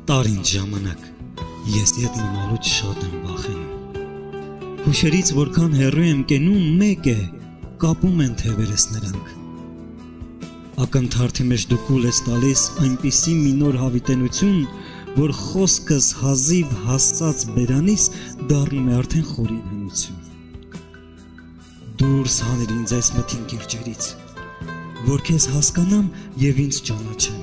տար ինձ ժամանակ, ես ետ մնալուց շատ եմ վախենում։ Հուշերից որքան հեռու եմ կենում, մեկ է, կապում են թևերս նրանք։ Ակնթարթի մեջ դու կուլ ես տալիս այնպիսի մի նոր հավիտենություն, որ խոսքս հազիվ հասած բերանիս դառնում է արդեն խորին հնություն։ Դուրս հանիր ինձ այս մթին կիրճերից, որ քեզ հասկանամ և ինձ ճանաչեմ։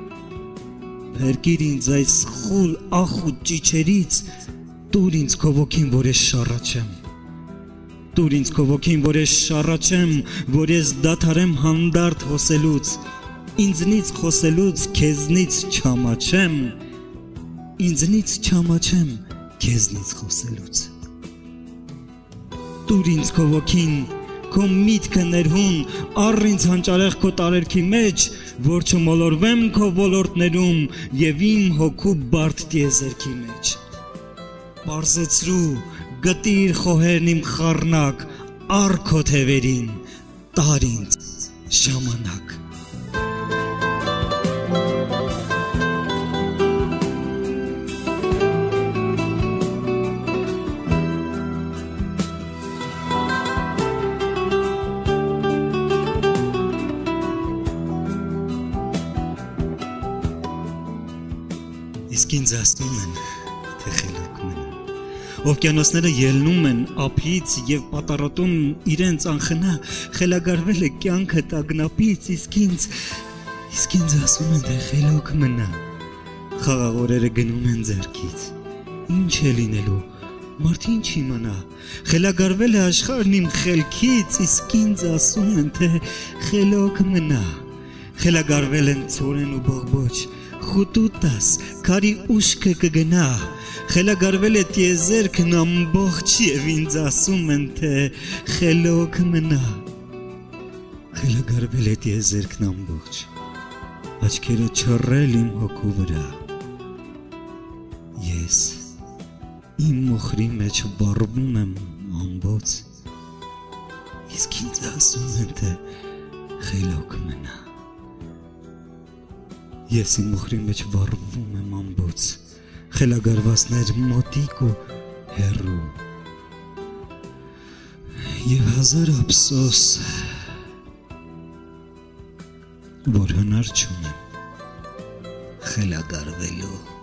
Փրկիր ինձ այս խուլ ախուտ ճիչերից, տուր ինձ քո ոգին, որ ես շառաչեմ։ Տուր ինձ քո ոգին, որ ես շառաչեմ, որ ես դադարեմ հանդարտ հոսելուց, ինձնից խոսելուց, քեզնից չամաչեմ, ինձնից չամաչեմ, քեզնից խոսելուց։ Տուր ինձ քո ոգին, քո միտքը ներհուն, առ ինձ հանճարեղ քո տարերքի մեջ, որ չմոլորվեմ քո ոլորտներում և իմ հոգու բարդ տիեզերքի մեջ։ Պարզեցրու, գտիր խոհերն իմ խառնակ, առ քո թևերին, տար ինձ ժամանակ։ Իսկ ինձ ասում են, թե խելոք մնա։ Օվկիանոսները ելնում են ափից և պատառոտում իրենց անխնա, խելագարվել է կյանքը տագնապից, իսկ ինձ ասում են, թե խելոք մնա։ Խաղաղորերը գնում են ձեռքից, ինչ է լինելու, մարդ ինչ իմանա, խելագարվել է աշխարհն իմ խելքից, իսկ ինձ ասում են, թե խելոք մնա։ Խելագարվել են ցորեն ու բողբոջ, խուտուտաս, քարի ուշքը կգնա, խելագարվել է տիեզերքն ամբողջ և ինձ ասում են, թե խելոք մնա։ Խելագարվել է տիեզերքն ամբողջ, աչքերը չռել իմ հոգու վրա։ Ես իմ մոխրի մեջ վառվում եմ ամբոց, իսկ ինձ ասում են, թե խելոք մնա։ Ես իմ մոխրի մեջ վառվում եմ ամբոց, խելագարվածներ մոտիկ ու հեռու, և հազար ափսոս, որ հնար չունեմ խելագարվելու։